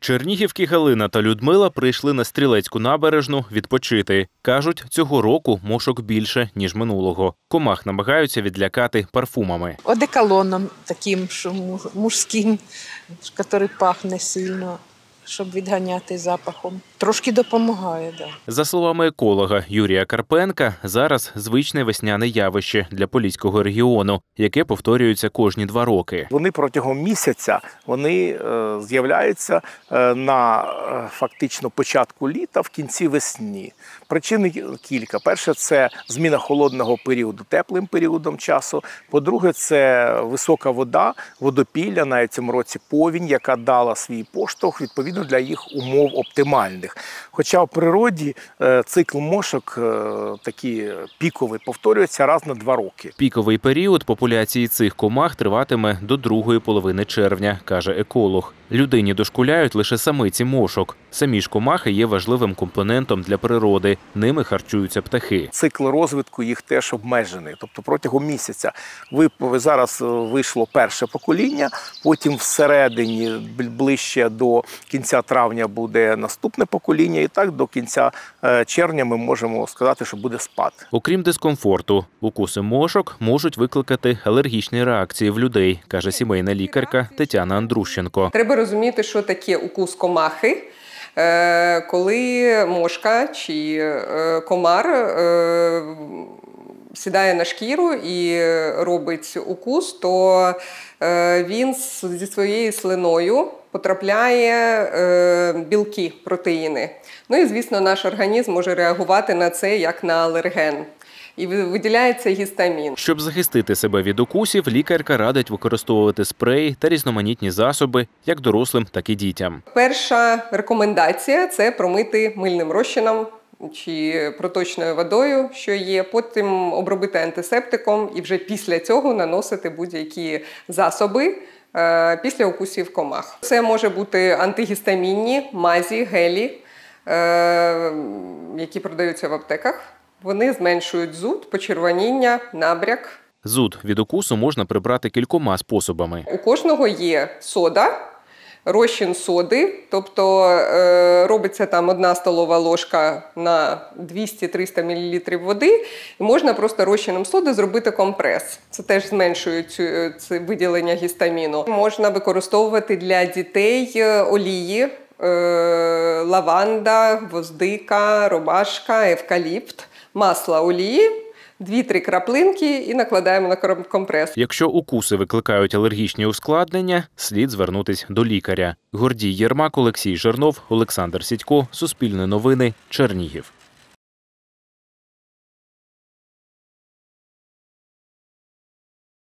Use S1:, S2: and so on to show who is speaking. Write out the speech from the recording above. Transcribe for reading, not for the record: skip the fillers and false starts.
S1: Чернігівки Галина та Людмила прийшли на Стрілецьку набережну відпочити. Кажуть, цього року мошок більше, ніж минулого. Комах намагаються відлякати парфумами.
S2: Одеколоном таким, що мужським, який пахне сильно, щоб відганяти запахом. Трошки допомагає, так.
S1: За словами еколога Юрія Карпенка, зараз звичне весняне явище для Поліського регіону, яке повторюється кожні 2 роки.
S3: Вони протягом місяця з'являються на фактично початку літа, в кінці весни. Причин кілька. Перше – це зміна холодного періоду теплим періодом часу. По-друге, це висока вода, водопілля, на цьому році повінь, яка дала свій поштовх, відповідно, для їх умов оптимальних. Хоча в природі цикл мошок такий піковий повторюється раз на 2 роки.
S1: Піковий період популяції цих комах триватиме до другої половини червня, каже еколог. Людині дошкуляють лише самиці мошок. Самі ж комахи є важливим компонентом для природи. Ними харчуються птахи.
S3: Цикл розвитку їх теж обмежений. Тобто протягом місяця зараз вийшло перше покоління, потім всередині, ближче до кінця травня буде наступне покоління, і так до кінця червня ми можемо сказати, що буде спад.
S1: Окрім дискомфорту, укуси мошок можуть викликати алергічні реакції в людей, каже сімейна лікарка Тетяна Андрущенко.
S4: Треба розуміти, що таке укус комахи. Коли мошка чи комар сідає на шкіру і робить укус, то він зі своєю слиною потрапляє білки, протеїни. Ну і, звісно, наш організм може реагувати на це як на алерген. І виділяється гістамін.
S1: Щоб захистити себе від укусів, лікарка радить використовувати спреї та різноманітні засоби як дорослим, так і дітям.
S4: Перша рекомендація – це промити мильним розчином чи проточною водою, що є, потім обробити антисептиком і вже після цього наносити будь-які засоби після укусів комах. Це може бути антигістамінні, мазі, гелі, які продаються в аптеках. Вони зменшують зуд, почервоніння, набряк.
S1: Зуд від укусу можна прибрати кількома способами.
S4: У кожного є сода, розчин соди, тобто робиться там 1 столова ложка на 200-300 мл води, і можна просто розчином соди зробити компрес. Це теж зменшує це виділення гістаміну. Можна використовувати для дітей олії, лаванда, гвоздика, ромашка, евкаліпт. Масло олії, 2-3 краплинки і накладаємо на компрес.
S1: Якщо укуси викликають алергічні ускладнення, слід звернутися до лікаря. Гордій Єрмак, Олексій Жернов, Олександр Сідько, Суспільне новини, Чернігів.